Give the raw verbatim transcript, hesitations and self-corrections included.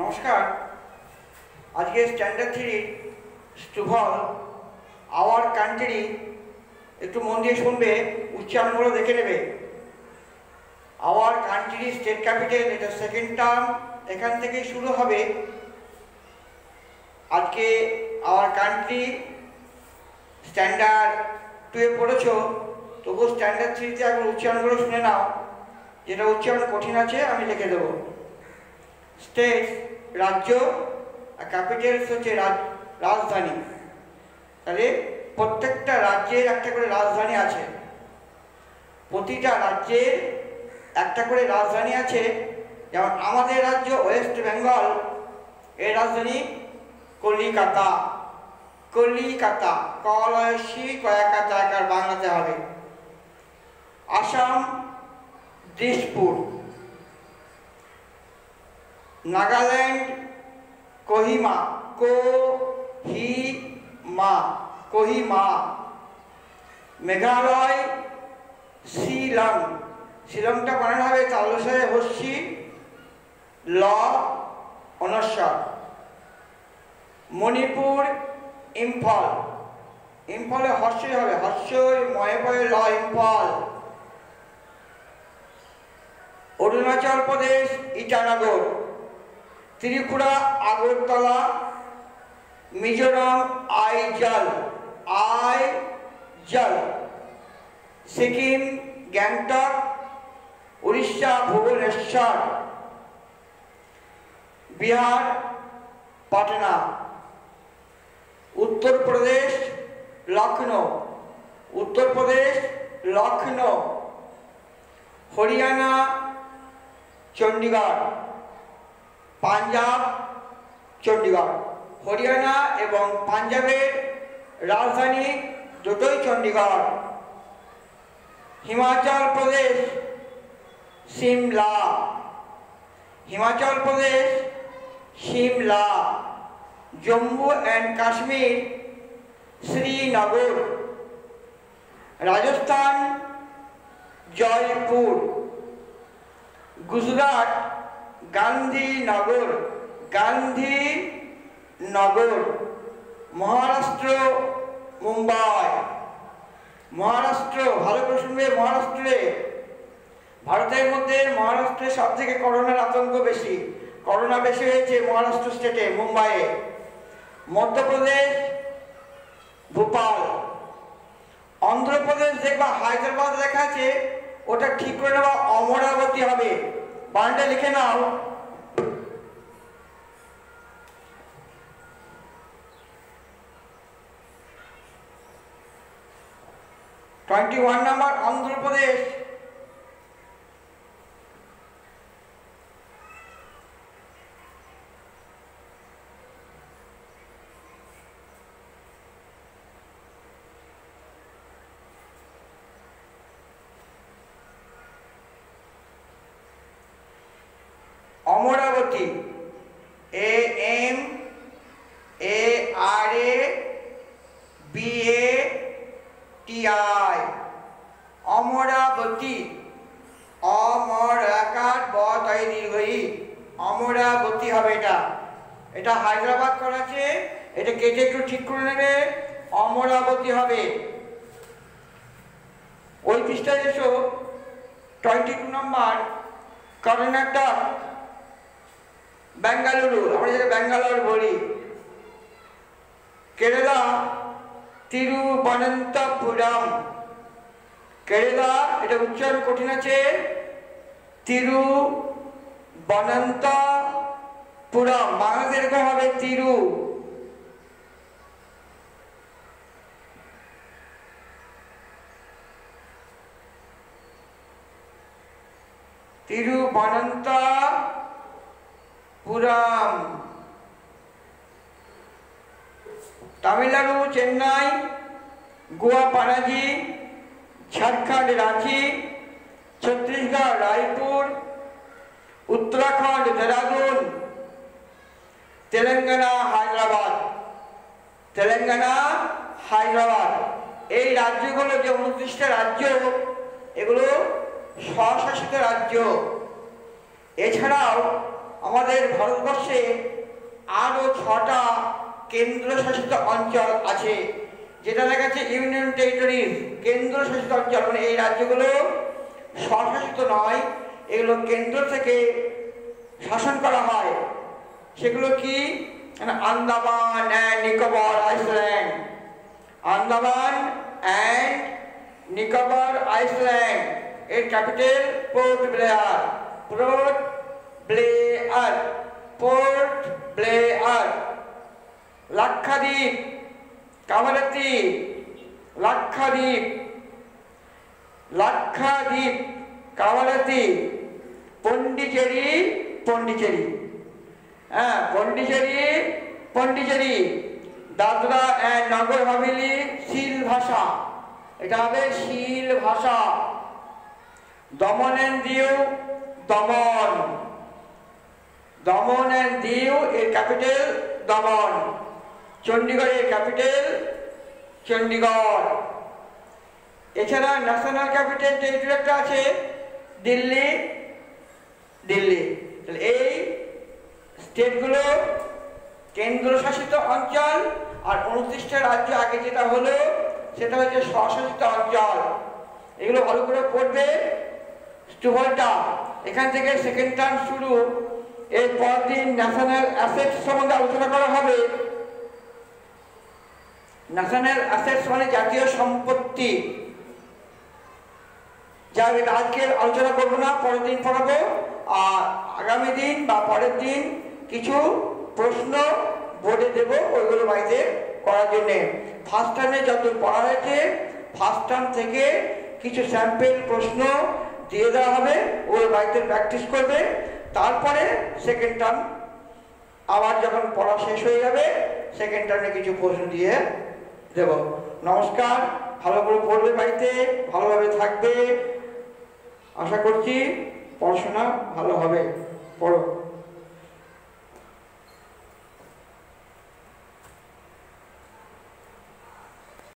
नमस्कार। आज के स्टैंडार्ड थ्री स्टुभल आवर कांट्री एक मन दिए शुनबे उच्चारणगुलो देखे नेबे। आवर कांट्री स्टेट कैपिटल एटा सेकेंड टार्म एखान थेके शुरू हबे। आज के आवर कांट्री स्टैंडार्ड टू ए पढ़ेछो तबु स्टैंडार्ड थ्री ते आगे उच्चारणगुलो शुने नाओ, जेटा उच्चारण कठिन आछे आमि लिखे देबो। स्टेट राज्य कैपिटल्स होच्छे राजधानी। ताहले प्रत्येकटा राज्येर एकटा करे राजधानी आछे, प्रतिटा राज्येर एकटा करे राजधानी आछे। जेमन आमादेर राज्य वेस्ट बेंगल एर राजधानी कलिकाता। कलिकाता कलयसी कयाकाता आकार बांगलाते हबे। आसाम दिसपुर। नागालैंड कोहिमा कोहिमा कोहिमा। मेघालय शिलंग। शिलंगटा बानानो हबे तालुसाय हस्सी ल अनस्वर। मणिपुर इम्फल। इम्फले हस्सई हबे हस्सई मये पये ल इम्फल। अरुणाचल प्रदेश ईटानगर। त्रिपुरा आगरतला। मिजोराम आइजल आइजल। सिक्किम गैंगटक। उड़ीसा भुवनेश्वर। बिहार पटना। उत्तर प्रदेश लखनऊ। उत्तर प्रदेश लखनऊ। हरियाणा चंडीगढ़। पंजाब चंडीगढ़। हरियाणा एवं पंजाबेर राजधानी दुटोई चंडीगढ़। हिमाचल प्रदेश शिमला। हिमाचल प्रदेश शिमला। जम्मू एंड काश्मीर श्रीनगर। राजस्थान जयपुर। गुजरात गांधीनगर गांधीनगर। महाराष्ट्र मुम्बई। महाराष्ट्र भालो करे शुनबे। महाराष्ट्रे भारतेर मध्य महाराष्ट्रे सबथेके करोनार आतंक बेशी। करोना बेशी हयेछे महाराष्ट्र स्टेटे मुम्बाइए। मध्य प्रदेश भोपाल। आंध्र प्रदेश देखबा हायद्राबाद लेखा आछे, ओटा ठीक करे नेबा अमरावती हबे। बानानटा लिखे नाओ। Twenty one number Andhra Pradesh. Amaravati A M A R A B A T I Amaravati. अमर आकार बतई दीर्घई अमरावती हबे। এটা এটা হায়দ্রাবাদ করা আছে, এটা কেটে একটু ঠিক করে নেবে। অমরাবতী হবে। ওই পৃষ্ঠায় এসো twenty two number Karnataka Bengaluru আমরা যেটা বেঙ্গালোর বলি। केरला तिरुवनंतपुरम। केरला এটা উচ্চারণ কঠিন আছে तिरुवनंतपुरम। বাংলাতে এরকম হবে তিরু। तिरुवनंतपुरम। तमिलनाडु चेन्नई। गोवा पणजी। झारखंड रांची। छत्तीसगढ़ रायपुर। उत्तराखंड देहरादून। तेलंगाना हैदराबाद। तेलंगाना हैदराबाद। এই রাজ্যগুলো যে উনত্রিশটা রাজ্য এগুলো স্বশাসিত রাজ্য। এছাড়াও আমাদের ভারতবর্ষে আরও ছটা কেন্দ্রশাসিত অঞ্চল আছে, যেটা লেখা আছে ইউনিয়ন টেরিটরিজ, কেন্দ্রশাসিত অঞ্চল। মানে এই রাজ্যগুলো স্বশাসিত নয়, এগুলো কেন্দ্র থেকে শাসন করা হয়। সেগুলো কি? Andaman and Nicobar island, Andaman and Nicobar island, এর ক্যাপিটাল পোর্ট ব্লেয়ার, পোর্ট ব্লেয়ার, পোর্ট ব্লেয়ার। লাক্ষাদ্বীপ, কাভারাত্রি, লাক্ষাদ্বীপ, লাক্ষাদ্বীপ, কাভারাত্রি, পন্ডিচেরি, পন্ডিচেরি, হ্যাঁ পন্ডিচেরি, পন্ডিচেরি, দাদরা অ্যান্ড নগর হাভেলি, সিল ভাষা, এটা হবে সিল ভাষা। দমন অ্যান্ড দিউ, দমন, দমন অ্যান্ড দিউ, এর ক্যাপিটাল দমন। চণ্ডীগড়ের ক্যাপিটাল চণ্ডীগড়। এছাড়া ন্যাশনাল ক্যাপিটাল টেরিটরি একটা আছে দিল্লি, দিল্লি। এই স্টেটগুলো কেন্দ্রশাসিত অঞ্চল, আর উনত্রিশটা রাজ্য আগে যেটা হলো সেটা হচ্ছে স্বশাসিত অঞ্চল। এগুলো ভালো করে পড়বে। স্টুভলটা এখান থেকে সেকেন্ড টার্ম শুরু। এর পর দিন ন্যাশনাল অ্যাসেটস সম্বন্ধে আলোচনা করা হবে। ন্যাশনাল অ্যাসেটস মানে জাতীয় সম্পত্তি, যা এটা আজকে আলোচনা করবো না, পরের দিন পড়াবো। আর আগামী দিন বা পরের দিন কিছু প্রশ্ন বোর্ডে দেবো, ওইগুলো বাড়িতে করার জন্যে। ফার্স্ট টার্মে যত পড়া হয়েছে, ফার্স্ট টার্ম থেকে কিছু স্যাম্পেল প্রশ্ন দিয়ে দেওয়া হবে, ওই বাড়িতে প্র্যাকটিস করবে। তারপরে সেকেন্ড টার্ম আবার যখন পড়া শেষ হয়ে যাবে, সেকেন্ড টার্মে কিছু প্রশ্ন দিয়ে দেব। নমস্কার, ভালো করে পড়বে, বাড়িতে ভালোভাবে থাকবে। আশা করছি পড়াশোনা ভালো হবে। পড়ো।